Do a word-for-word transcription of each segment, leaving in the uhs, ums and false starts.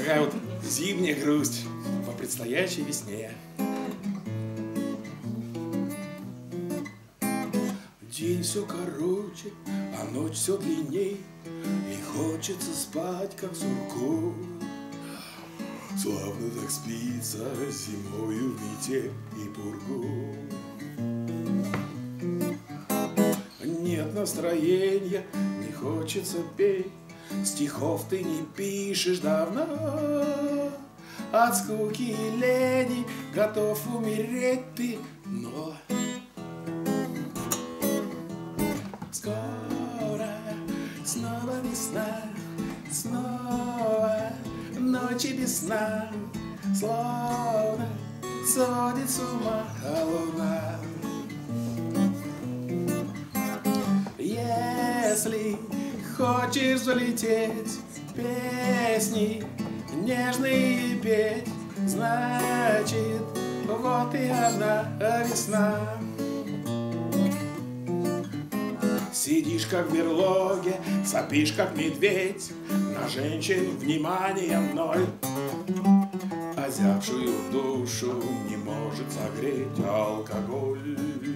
такая вот зимняя грусть по предстоящей весне. День все короче, а ночь все длинней, и хочется спать, как сурку. Славно так спится зимою в метель и пургу. Нет настроения, не хочется петь, стихов ты не пишешь давно. От скуки и лени готов умереть ты, но скоро снова весна, снова ночи без сна, словно сводит с ума луна. Если хочешь залететь, песни нежные петь, значит, вот и она, весна. Сидишь как в берлоге, сопишь как медведь, на женщин вниманием ноль. Озябшую душу не может согреть алкоголь.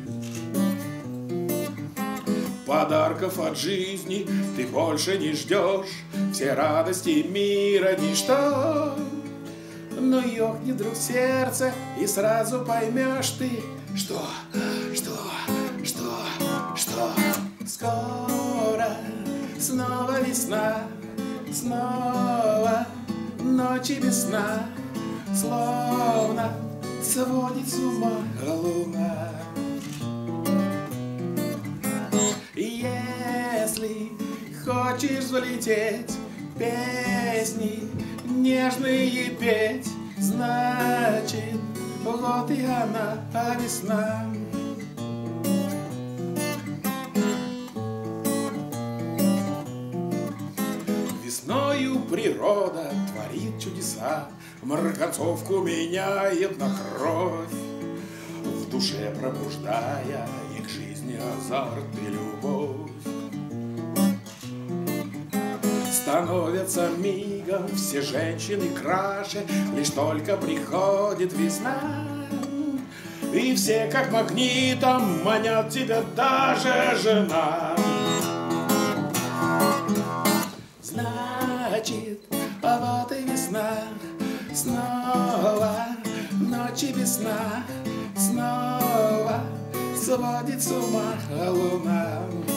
Подарков от жизни ты больше не ждешь, все радости мира ничто. Но ёкнет вдруг сердце, и сразу поймешь ты, что, что, что, что. Скоро снова весна, снова ночи без сна, словно сводит с ума луна. Если хочешь залететь, песни нежные петь, значит, вот и она, весна. Весною природа творит чудеса, марганцовку меняет на кровь, в душе пробуждая и к жизни азарт и любовь. Становятся мигом все женщины краше, лишь только приходит весна. И все как магнитом манят тебя, даже жена. Значит, а вот и весна, снова ночи без сна, снова сводит с ума луна.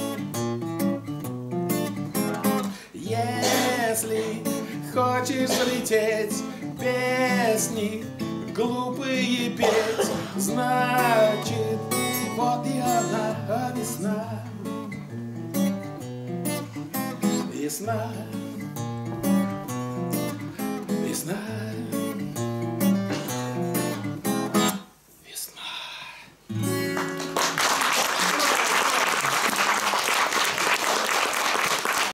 Если хочешь залететь, песни глупые петь, значит, вот и она, весна. Весна, весна.